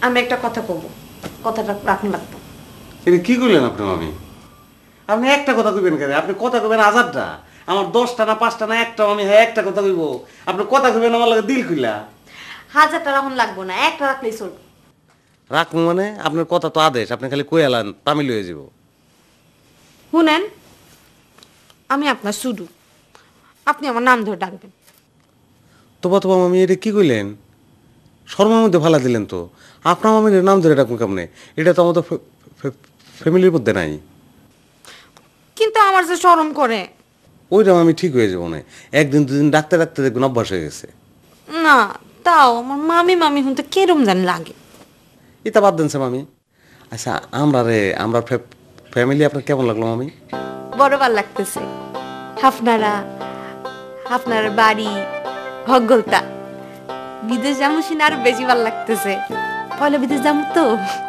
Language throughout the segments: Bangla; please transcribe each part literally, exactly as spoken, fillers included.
আমি একটা কথা কব, কথাটা রাখুন লাগতো। এটা কি করলেন আপনি মামি? আপনি একটা কথা কইবেন কেন? আপনি কথা কইবেন হাজারটা, আমার দশটা না পাঁচটা না একটা মামি, হ্যাঁ একটা কথা কইব। আপনি কথা কইবেন আমার লাগে দিল খুইলা। হাজারটা রাখুন লাগবো না, একটা রাখলেই চলবে। রাখবো মানে? আপনার কথা তো আদেশ, আপনি খালি কই আলান তামিল হয়ে যাব। শুনেন, আমি আপনার শুধু, আপনি আমার নাম ধরে ডাকবেন। তোবা তোবা মামি, এটা কি কইলেন? শর্মার মধ্যে ফালা দিলেন তো। আপনার মামির নাম ধরে ডাকুন কেমনে? এটা তো আমাদের ফ্যামিলির মধ্যে নাই। কিন্তু আমার যে শরম করে। ওইটা আমি ঠিক হয়ে যাবো না, একদিন দুদিন ডাকতে ডাকতে দেখবেন অভ্যাস হয়ে গেছে। না, তাও আমার মামি মামি শুনতে কেরম জানি লাগে। এটা বাদ দেন মামি। আচ্ছা, আমরা রে আমরা ফ্যামিলি আপনার কেমন লাগলো মামি? বড় ভাল লাগতেছে। আপনারা, আপনার বাড়ি, ভগলতা। বিদেশ যাবো শুনে আরো বেশি ভাল লাগতেছে। পয়লা বিদেশ যাবো তো।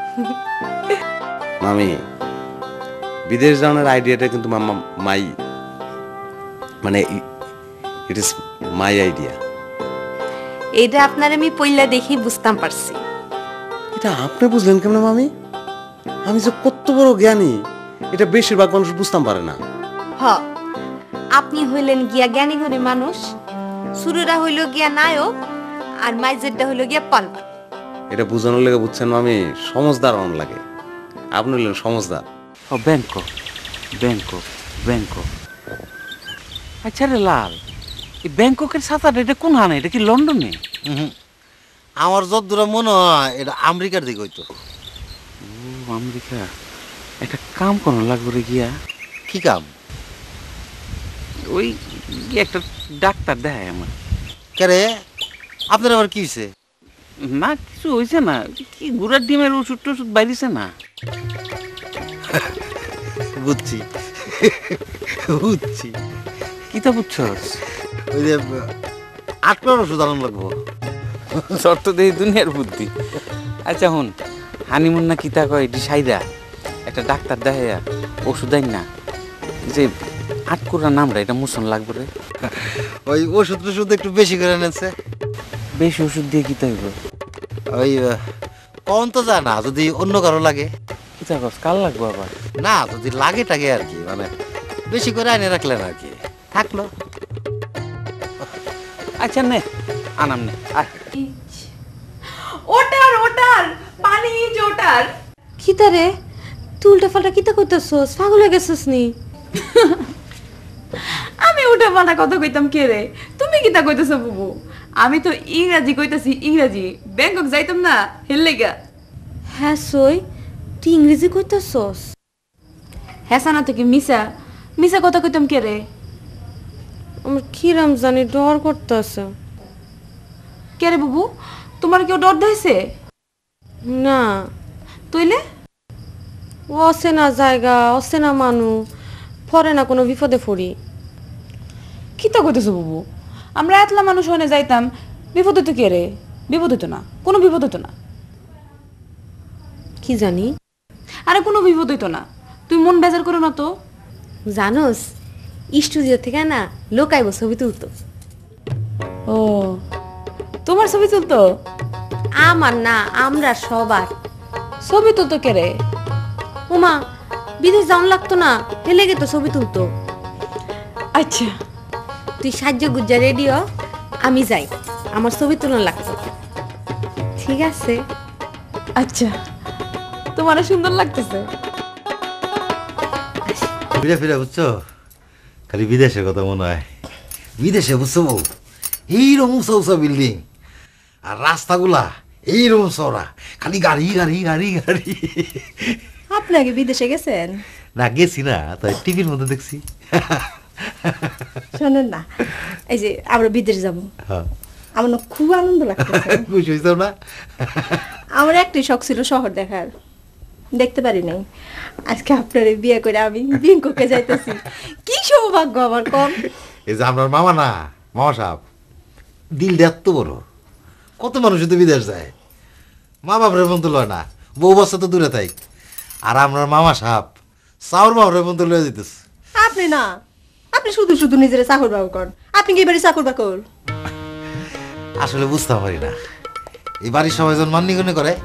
মামি, বিদেশ যাওয়ার আইডিয়াটা কিন্তু মামা মাই, মানে ইট ইজ মাই আইডিয়া। এটা আপনার আমি পয়লা দেখি বুঝতাম পারছি। এটা আপনি বুঝলেন কেমন মামি? আমি যে কত বড় জ্ঞানী এটা বেশিরভাগ মানুষ বুঝতাম পারে না। হ, আপনি হইলেন গিয়া জ্ঞানী ঘরে মানুষ, সুরেরা হইল গিয়া নায়ক, আর মাইজেরটা হইল গিয়া পালবা। এটা বুঝানোর লেগে বুঝছেন মামি, সমজদার অন লাগে। আপনি হইলেন সমজদার। ও ব্যাংকক, ব্যাংকক, ব্যাংকক। আচ্ছা রে লাল, এই ব্যাংককের ছাতাটা এটা কোন হানে? এটা কি লন্ডনে? আমার যতদূর মনে হয় এটা আমেরিকার দিকে হইতো। ও আমেরিকা। একটা কাম করানো লাগবে রে গিয়া। কি কাম? ওই গিয়ে একটা ডাক্তার দেখায় আমার। কেরে আপনার আবার কি হয়েছে? না কিছু হয়েছে না, কি গুড়ার ডিমের ওষুধ টষুধ বাইরেছে না। বুঝছি বুঝছি। কিতা বুঝছস? ওই যে আটকার ওষুধ আনন্দ লাগবো। শর্ত দেই দুনিয়ার বুদ্ধি। আচ্ছা হুন, হানিমুন না কিতা কয় এটি সাইরা একটা ডাক্তার দেখাইয়া ওষুধ আইন না, যে আটকুরা নামরা এটা মুসন লাগবে রে। ওই ওষুধ টষুধ একটু বেশি করে এনেছে। বেশি ওষুধ দিয়ে কিতা হইব? ওই কম তো যায় না, যদি অন্য কারো লাগে। কিতা কস কাল লাগবো আবার? না, যদি লাগে টাগে আর কি, মানে বেশি করে আনে রাখলেন আর কি, থাকলো। আচ্ছা নে আনাম নে। আর ওটার ওটার পানি ইচ ওটার। কিতা রে, তুই উল্টা পাল্টা কিতা কইতাছস? পাগল হয়ে গেছস নি? আমি উল্টা পাল্টা কথা কইতাম কে রে? তুমি কিতা কইতাছ বুবু? আমি তো ইংরাজি কইতাছি, ইংরাজি। ব্যাংকক যাইতাম না হেললে গা। হ্যাঁ সই, তুই ইংরেজি কইতাছস? হ্যাঁ না তো কি মিসা মিসা কথা কইতাম কে রে? আমার কিরাম জানি ডর করতেছে। কে রে বুবু, তোমার কেউ ডর দেয়ছে? না, তইলে অচেনা জায়গা, অচেনা মানুষ, পরে না কোনো বিপদে পড়ি। কিতা কইতেছ বুবু? আমরা এতলা মানুষ হনে যাইতাম, বিপদ হইতো কে রে? বিপদ হইতো না, কোনো বিপদ হইতো না। কি জানি? আরে কোনো বিপদ হইতো না, তুই মন বেজার করো না তো। জানোস, স্টুডিও থেকে না লোক আইব ছবি তুলতো। ও, তোমার ছবি তুলতো? আমার না, আমরা সবার। ছবি তুলতো কে রে? ওমা, বিদেশ যাওয়ান লাগতো না, হেলে গেতো ছবি তুলতো। আচ্ছা, তুই সাহায্য গুজ্জা রেডিও, আমি যাই, আমার ছবি তুলন লাগতো। ঠিক আছে? আচ্ছা, তোমার সুন্দর লাগতেছে। ফিরে ফিরে বুঝছো, খালি বিদেশের কথা মনে হয়। বিদেশে বুঝছো বউ, এইরকম উঁচা উঁচা বিল্ডিং, আর রাস্তাগুলা এইরকম চওড়া, খালি গাড়ি গাড়ি গাড়ি গাড়ি। আপনি আগে বিদেশে গেছেন? না গেছি না, তাই টিভির মধ্যে দেখছি। শোনেন না, এই যে আমরা বিদেশ যাব, হ্যাঁ, আমার না খুব আনন্দ লাগতেছে। খুশি হয়েছ না? আমার একটাই শখ ছিল শহর দেখার, দেখতে পারি নাই। আজকে আপনার বিয়ে করে আমি ব্যাংককে যাইতেছি, কি সৌভাগ্য আমার। কম এই যে আপনার মামা না, মামা সাহেব, দিলটা এত বড়, কত মানুষ তো বিদেশ যায়, মা বাপরে বন্ধু লয় না, বউ বাচ্চা তো দূরে থাক। আর আপনার মামা সাহেব চাউর বাবরে বন্ধু লয়ে যেতেছে। আপনি না, আপনি শুধু শুধু নিজের চাকর বাবু কর। আপনি কি এবারে চাকর বাকর? আসলে বুঝতে পারি না, এই বাড়ির সবাই যখন মান্যিগণ্য করে